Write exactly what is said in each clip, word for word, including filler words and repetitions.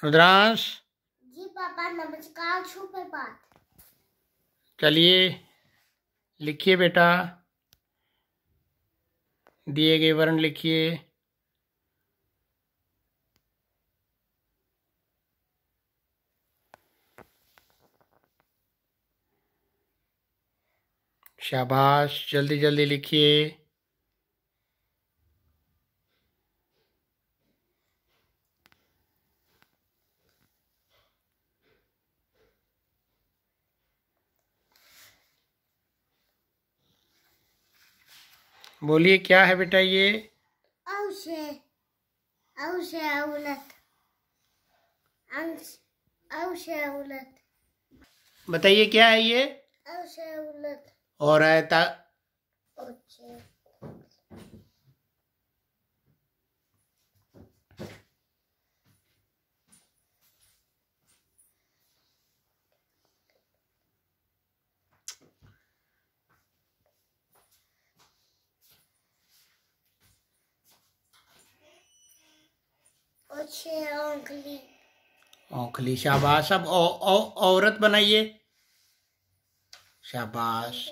रुद्रांश। जी पापा नमस्कार। सुप्रभात। चलिए लिखिए बेटा, दिए गए वर्ण लिखिए। शाबाश, जल्दी जल्दी लिखिए। बोलिए क्या है बेटा ये? औश है, औश है औलत, अंश, औश है औलत। बताइए क्या है ये? औश है औलत। और है ता ओछे। ओछे औंखली। औंखली, शाबाश। अब औ, औ, औरत बनाइए। शाबाश।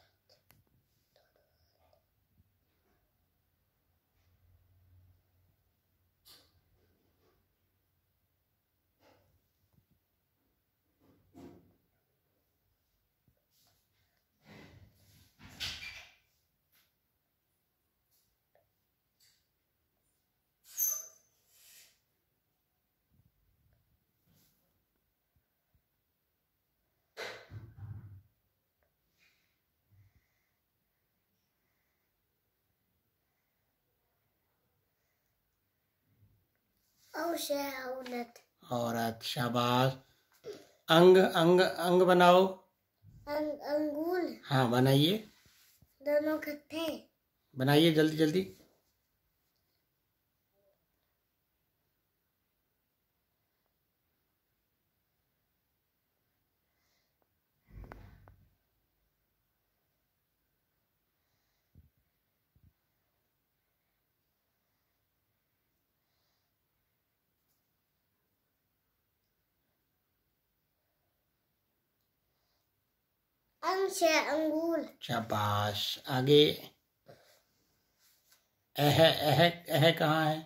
औश है औलत। औरत, शाबाश। अंग अंग अंग बनाओ। अंग, अंगूल। हाँ बनाइए, दोनों कट्ठे। बनाइए जल्दी जल्दी। अंश है अंगूल। शाबाश। आगे एह एह एह कहाँ है?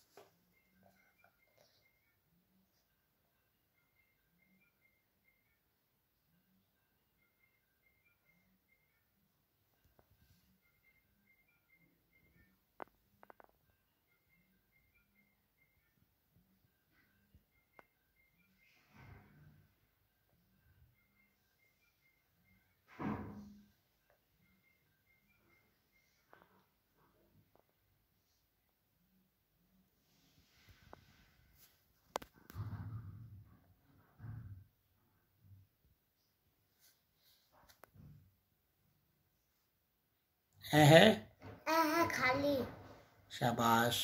एह एह खाली। शाबाश।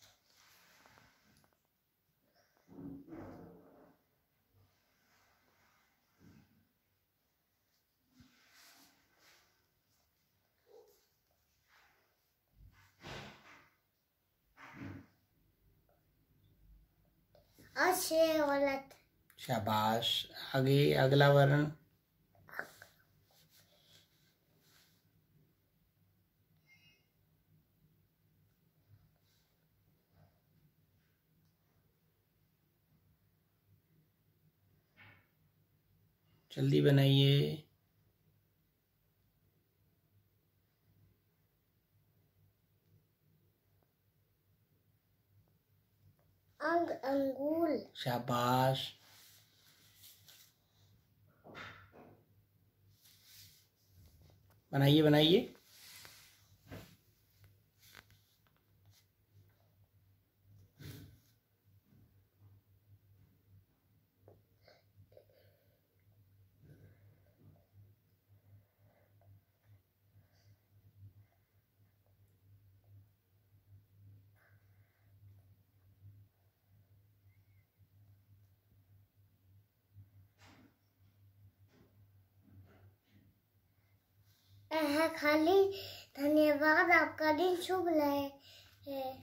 औश है औलत। शाबाश। आगे अगला वर्ण। जल्दी बनाइए। अंग, अंगूल। शाबाश। बनाइए बनाइए। एह खाली। धन्यवाद। आपका दिन शुभ रहे।